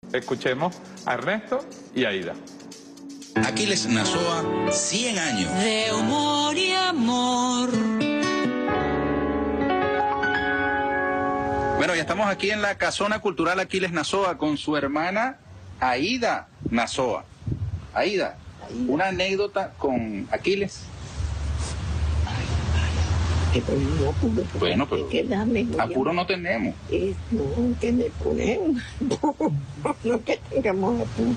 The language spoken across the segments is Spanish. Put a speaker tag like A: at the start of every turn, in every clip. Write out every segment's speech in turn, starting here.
A: Escuchemos a Ernesto y Aída.
B: Aquiles Nazoa, 100 años.
C: De humor y amor.
B: Bueno, ya estamos aquí en la Casona Cultural Aquiles Nazoa con su hermana Aída Nazoa. Aída, una anécdota con Aquiles. Bueno, pero apuro no tenemos.
D: No, que me ponen, no que tengamos apuro.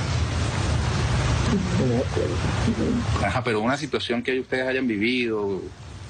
D: No me acuerdo.
B: Ajá, pero una situación que ustedes hayan vivido.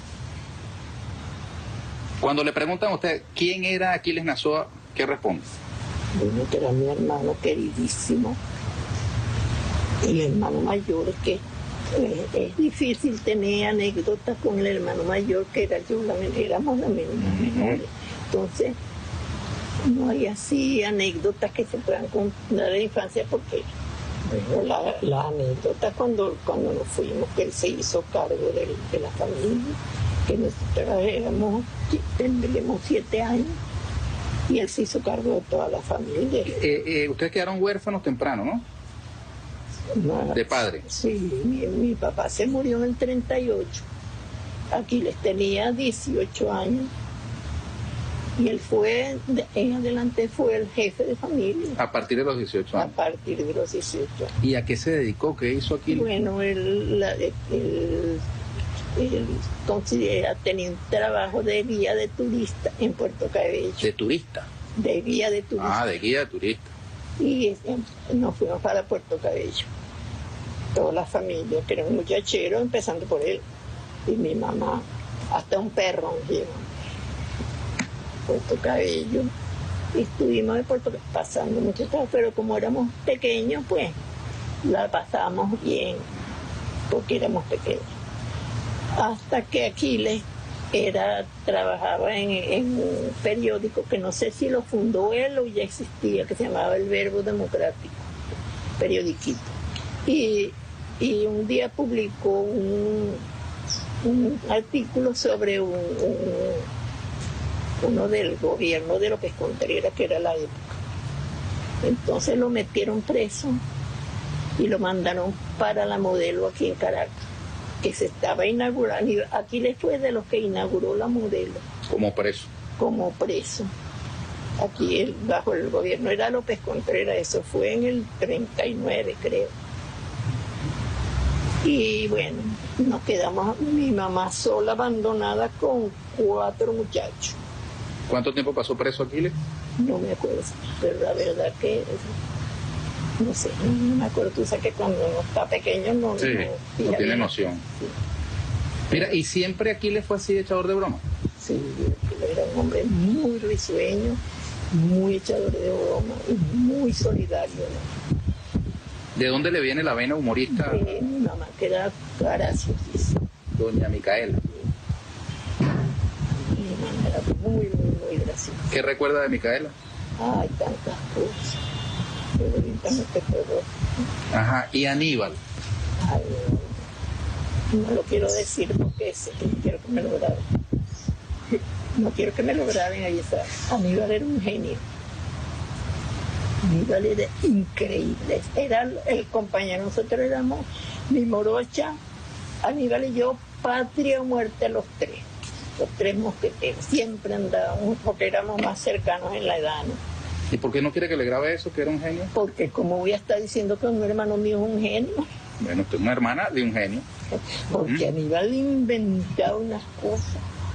B: Cuando le preguntan a usted quién era Aquiles Nazoa, ¿qué responde?
D: Bueno, que era mi hermano queridísimo, el hermano mayor, que es difícil tener anécdotas con el hermano mayor, que era yo, éramos las menores. Entonces, no hay así anécdotas que se puedan contar de la infancia, porque bueno, la anécdota cuando nos fuimos, que él se hizo cargo de la familia, que nosotros tendríamos 7 años, y él se hizo cargo de toda la familia.
B: Ustedes quedaron huérfanos temprano, ¿no? De padre.
D: Sí, mi papá se murió en el 38. Aquiles tenía 18 años. Y él en adelante fue el jefe de familia.
B: A partir de los 18 años.
D: A partir de los 18 años.
B: ¿Y a qué se dedicó? ¿Qué hizo Aquiles?
D: Bueno, él tenía un trabajo de guía de turista en Puerto Cabello.
B: ¿De turista?
D: De guía de turista.
B: Ah, de guía de turista.
D: Y nos fuimos para Puerto Cabello. Toda la familia, que era un muchachero, empezando por él. Y mi mamá, hasta un perro nos llevó. Puerto Cabello. Y estuvimos en Puerto Cabello pasando mucho tiempo, pero como éramos pequeños, pues la pasábamos bien, porque éramos pequeños. Hasta que Aquiles trabajaba en un periódico que no sé si lo fundó él o ya existía, que se llamaba El Verbo Democrático, periodiquito. Y un día publicó un artículo sobre uno del gobierno de López Contreras, que era la época. Entonces lo metieron preso y lo mandaron para la Modelo aquí en Caracas, que se estaba inaugurando. Aquiles fue de los que inauguró la Modelo.
B: Como preso.
D: Como preso. Aquí bajo el gobierno era López Contreras, eso fue en el 39, creo. Y bueno, nos quedamos, mi mamá sola, abandonada con 4 muchachos.
B: ¿Cuánto tiempo pasó preso Aquiles?
D: No me acuerdo, pero la verdad que no sé, no me acuerdo. Tú sabes que cuando uno está pequeño no
B: tiene noción.
D: Sí.
B: Mira, ¿y siempre Aquiles fue así echador de broma?
D: Sí, era un hombre muy risueño, muy echador de broma y muy solidario, ¿no?
B: ¿De dónde le viene la vena humorista?
D: De mi mamá, que era graciosísima.
B: Doña Micaela.
D: Mi mamá era muy graciosa.
B: ¿Qué recuerda de Micaela?
D: Ay, tantas cosas. Pero ahorita no te puedo.
B: Ajá, ¿y Aníbal?
D: Ay, no lo quiero decir porque no quiero que me lo graben. No quiero que me lo graben, ahí está. Aníbal era un genio. Aníbal era increíble. Era el compañero, nosotros éramos mi morocha, Aníbal y yo, patria o muerte los tres mosqueteros. Siempre andábamos porque éramos más cercanos en la edad, ¿no?
B: ¿Y por qué no quiere que le grabe eso, que era un genio?
D: Porque como voy a estar diciendo que un hermano mío es un genio.
B: Bueno, usted es una hermana de un genio.
D: Porque Aníbal inventaba unas cosas.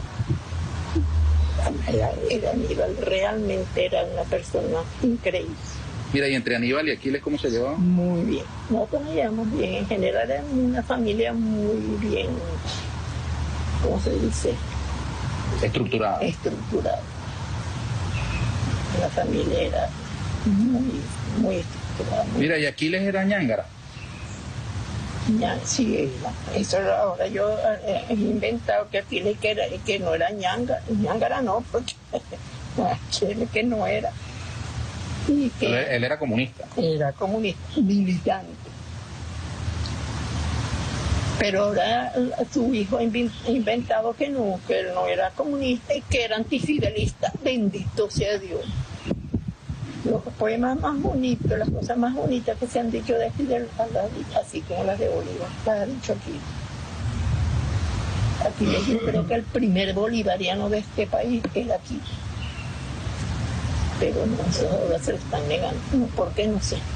D: Aníbal realmente era una persona increíble.
B: Mira, y entre Aníbal y Aquiles, ¿cómo se llevaban?
D: Muy bien. Nosotros nos llevamos bien. En general era una familia muy bien, ¿cómo se dice?
B: Estructurada.
D: Estructurada. La familia era muy estructurada.
B: Mira, ¿y Aquiles era ñángara?
D: Ya, sí, eso ahora yo he inventado que Aquiles que no era ñángara no, porque Aquiles que no era. Y que
B: Él era comunista.
D: Era comunista, militante. Pero ahora su hijo ha inventado que él no era comunista y que era antifidelista. Bendito sea Dios. Los poemas más bonitos, las cosas más bonitas que se han dicho de Fidel, así como las de Bolívar, las ha dicho aquí. Aquiles, yo creo que el primer bolivariano de este país es Aquiles. Pero no, eso ahora se lo están negando. No, ¿por qué? No sé.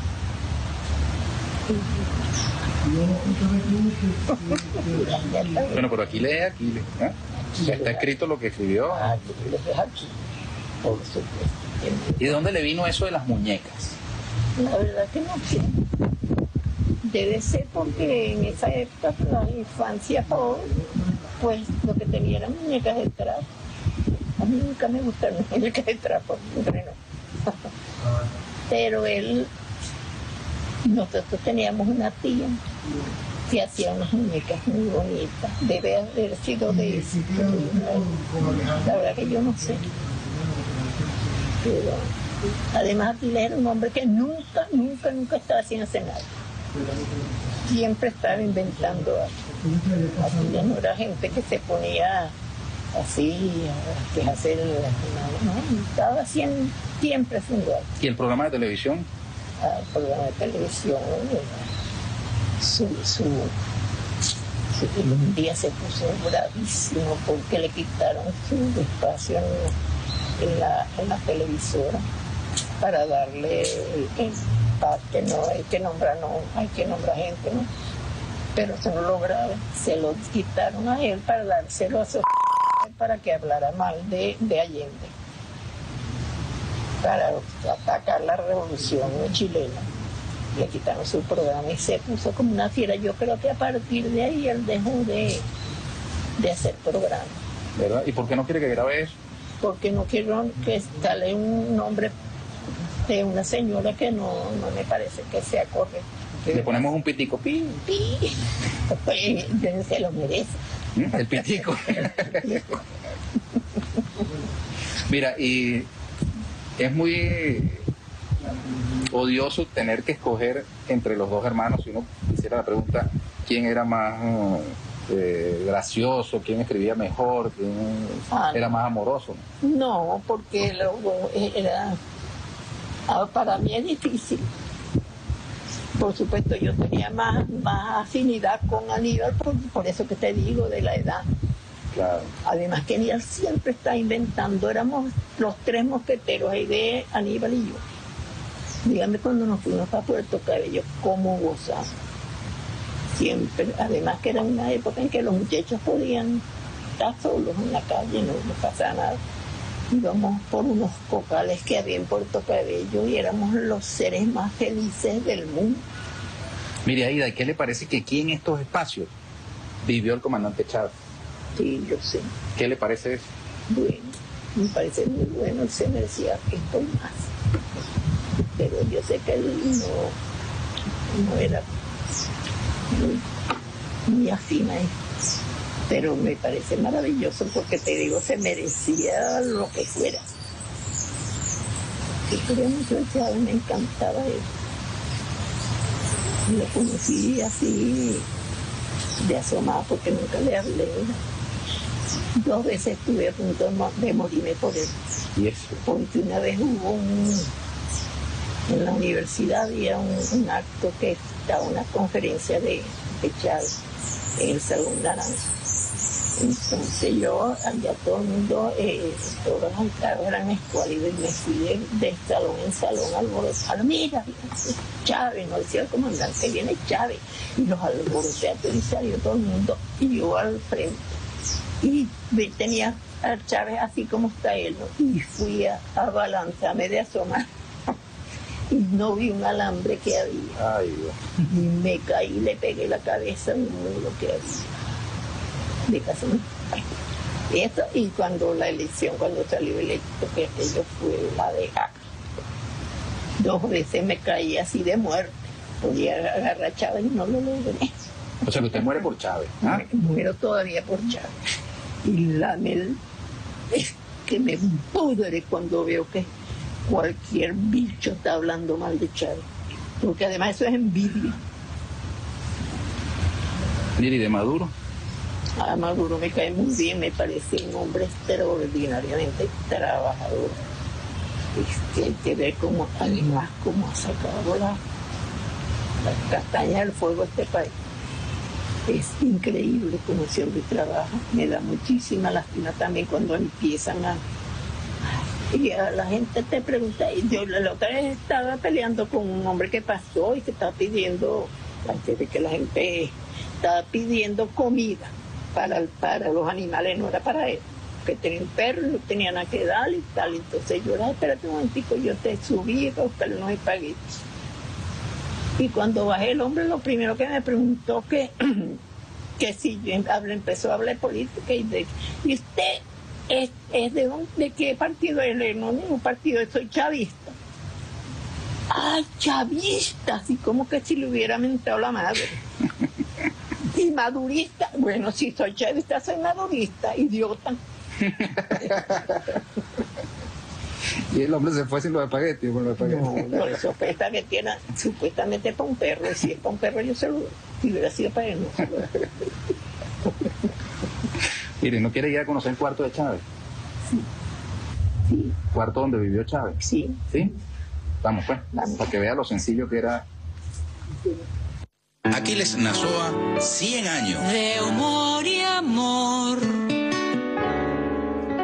B: Bueno, pero Aquiles es Aquiles, ¿eh? Ya está escrito lo que escribió.
D: Aquiles es aquí, por supuesto.
B: ¿Y de dónde le vino eso de las muñecas?
D: La verdad que no sé. Debe ser porque en esa época, la infancia pobre, pues lo que tenía eran muñecas de trapo. A mí nunca me gustaron las muñecas de trapo, siempre no. Pero nosotros teníamos una tía que hacía unas muñecas muy bonitas. Debe haber sido de eso. La verdad que yo no sé. Pero además Aquiles era un hombre que nunca estaba sin hacer nada. Siempre estaba inventando algo. Aquiles no era gente que se ponía así, que hacer no, estaba siempre haciendo algo.
B: ¿Y el programa de televisión?
D: El programa de televisión, un día se puso bravísimo porque le quitaron su espacio en la televisora para darle el parte, no hay que nombrar gente, ¿no? Pero eso no lo grave, se lo quitaron a él para dárselo a su para que hablara mal de Allende, para atacar la revolución chilena. Le quitaron su programa y se puso como una fiera. Yo creo que a partir de ahí él dejó de hacer programa.
B: ¿Verdad? ¿Y por qué no quiere que grabe eso?
D: Porque no quiero que sale un nombre de una señora que no me parece que sea correcto.
B: Le ponemos un pitico.
D: Pi. Se lo merece.
B: El pitico. Mira, y es muy odioso tener que escoger entre los dos hermanos. Si uno hiciera la pregunta, ¿quién era más gracioso? ¿Quién escribía mejor? ¿Quién era más amoroso?
D: No, porque para mí es difícil. Por supuesto, yo tenía más afinidad con Aníbal, por eso que te digo, de la edad.
B: Claro.
D: Además que Aníbal siempre está inventando, éramos los tres mosqueteros, de Aníbal y yo. Dígame cuando nos fuimos para Puerto Cabello, cómo gozamos. Siempre, además que era una época en que los muchachos podían estar solos en la calle, no pasaba nada. Íbamos por unos cocales que había en Puerto Cabello y éramos los seres más felices del mundo.
B: Mire, Aida, ¿y qué le parece que aquí en estos espacios vivió el comandante Chávez?
D: Sí, yo sé.
B: ¿Qué le parece eso?
D: Bueno, me parece muy bueno, él se merecía esto más. Pero yo sé que él no era muy afín a esto. Pero me parece maravilloso porque te digo, se merecía lo que fuera. Yo quería mucho el Chávez, me encantaba él. Lo conocí así de asomado porque nunca le hablé. 2 veces estuve a punto de morirme por él.
B: ¿Y eso?
D: Porque una vez hubo en la universidad había un acto que estaba una conferencia de Chávez en el Salón Naranja. Entonces yo, allá todo el mundo, todos los carros eran escuálidos y me fui de salón en salón alborotado. Mira, Chávez, no decía el comandante, viene Chávez. Y los alboroté y salió todo el mundo y yo al frente. Y tenía a Chávez así como está él, ¿no? Y fui a balanzarme de asomar. Y no vi un alambre que había.
B: Ay, Dios.
D: Y me caí, le pegué la cabeza en un muro que había. De casa. Eso, y cuando salió electo, que aquello fue la de acá. 2 veces me caí así de muerte. Podía agarrar a Chávez y no lo logré.
B: O sea, que usted muere por Chávez. ¿Ah?
D: Muero todavía por Chávez. Y es que me pudre cuando veo que cualquier bicho está hablando mal de Chávez. Porque además eso es envidia.
B: Mire, ¿y de Maduro?
D: A Maduro me cae muy bien, me parece un hombre extraordinariamente trabajador. Hay que ver cómo, además, cómo ha sacado la castaña del fuego este país. Es increíble cómo ese hombre trabaja. Me da muchísima lástima también cuando empiezan a... Y a la gente te pregunta, y yo la otra vez estaba peleando con un hombre que pasó y que estaba pidiendo, antes de que la gente estaba pidiendo comida para los animales, no era para él, que tenía un perro y no tenía nada que darle y tal. Entonces yo le espérate un momentico, yo te subí a buscarle unos espaguetis. Y cuando bajé el hombre, lo primero que me preguntó que si yo empezó a hablar de política y usted es de qué partido es. No, ningún partido, soy chavista. ¡Ay, chavista! Así como que si le hubiera mentado la madre. Y madurista, bueno, si soy chavista, soy madurista, idiota.
B: Y el hombre se fue sin los espaguetis. Con los espaguetis.
D: No, eso fue espagueti era supuestamente para un perro. Y si es para un perro, yo se lo... Si hubiera sido para él, no se lo...
B: Mire, ¿no quiere ir a conocer el cuarto de Chávez?
D: Sí,
B: ¿Cuarto donde vivió Chávez?
D: sí.
B: ¿Sí? Vamos pues,
D: Vamos.
B: para que vea lo sencillo que era.
E: Aquiles Nazoa, 100 años.
C: De humor y amor.